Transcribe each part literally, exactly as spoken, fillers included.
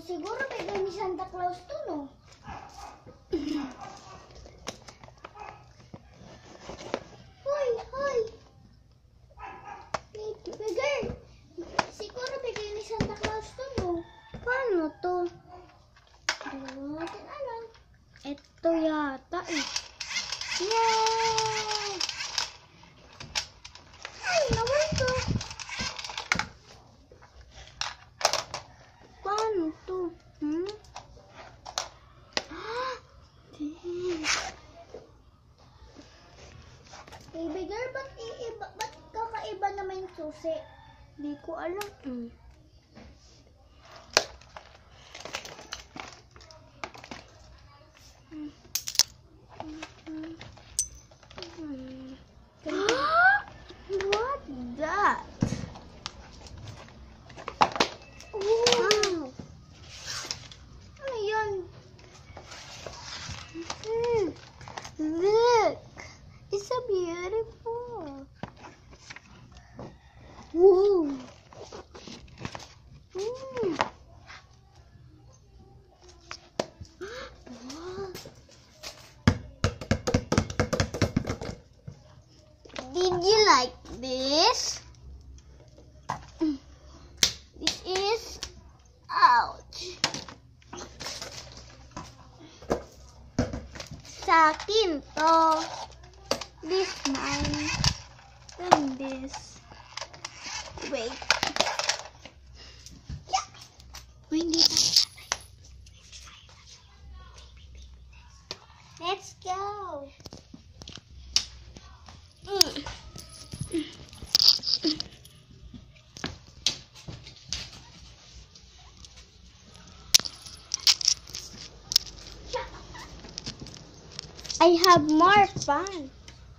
siguro bigay ni Santa Claus to, no? Hoy, hoy! Bigay! Siguro bigay ni Santa Claus to, no? Paano to? Hindi mo natin alam. Ito yata eh. Yay! Ay, naman to. Paano to? Hmm? Ah! Baby girl, ba't iiba? Ba't kakaiba naman yung susi? Di ko alam eh. What that? Wow! Ano yun? Hmm. Look! It's so beautiful. Whoa! Hmm. Wow. Did you like this? This is ouch. Sa akin to. This mine. Then this. Wait. Yeah. Wait, hindi tayo. Let's go. Mm. I have more fun.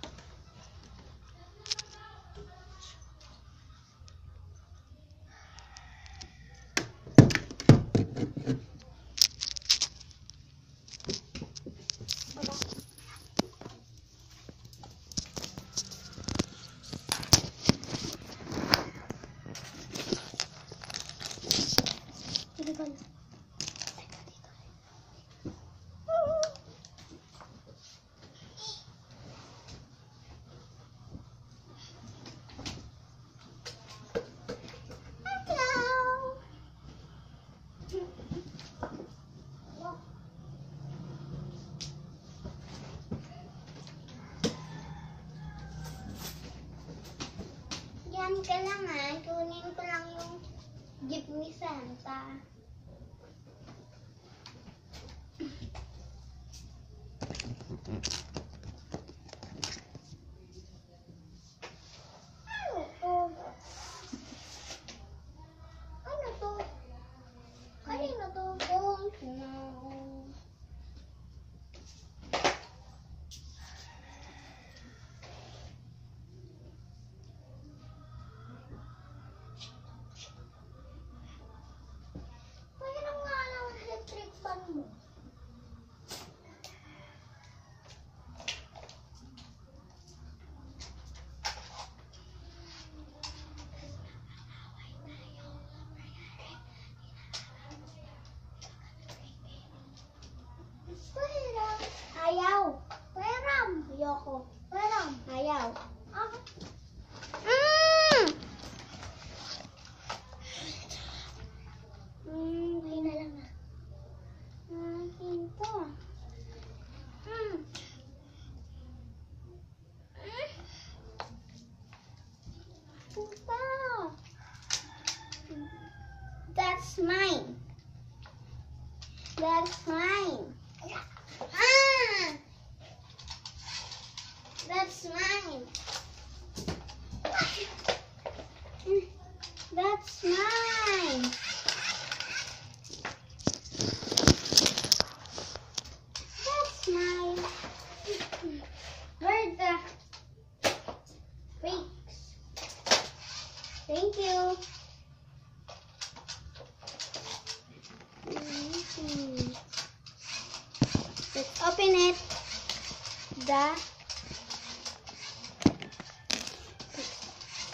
Yan ka lang ah, kunin ko lang yung gift ni Santa. Ano to? Ano to? Kanino to? Oh, no. Ayaw. Peram. Ayoko. Peram. Ayaw. Ah. Mm. Mm, hindi na lang ah. Ah, hinto. Mm. Mm. Hinto. That's mine. That's mine. Ah! That's mine. That's mine. That's mine. Where are the fakes? Thank you. Mm-hmm. Let's open it. The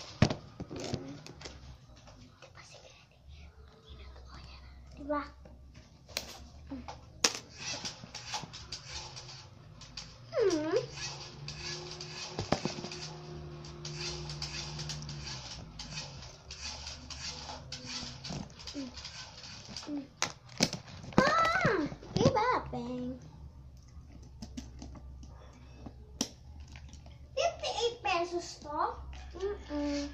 diba? pesos to? Mm-mm.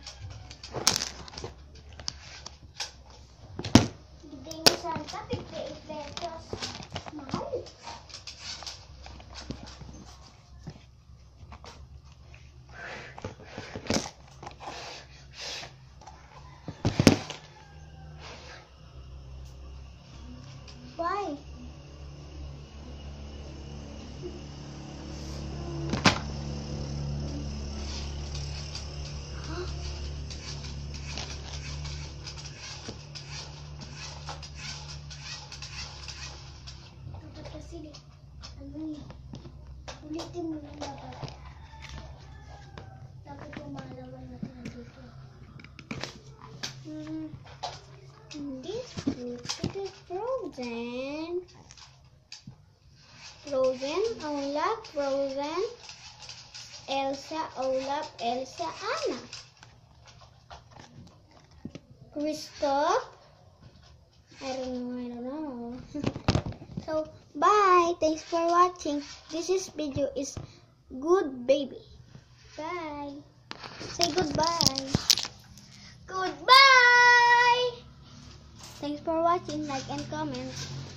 Bigay ni Santa, fifty-eight pesos. Mahal. Why? Dapat kasi, ano eh, ulitin mo na dapat. Dapat yung malaman natin dito. Hmm. This fruit, it is frozen. Frozen, Olaf, frozen. Elsa, Olaf, Elsa, Anna. Kristoff. I don't know, I don't know. So, bye. Thanks for watching. This is video is good baby. Bye. Say goodbye. Goodbye. Thanks for watching. Like and comment.